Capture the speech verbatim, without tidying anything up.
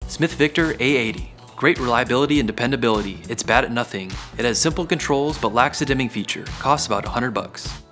Smith Victor A eighty. Great reliability and dependability. It's bad at nothing. It has simple controls but lacks a dimming feature. Costs about one hundred bucks.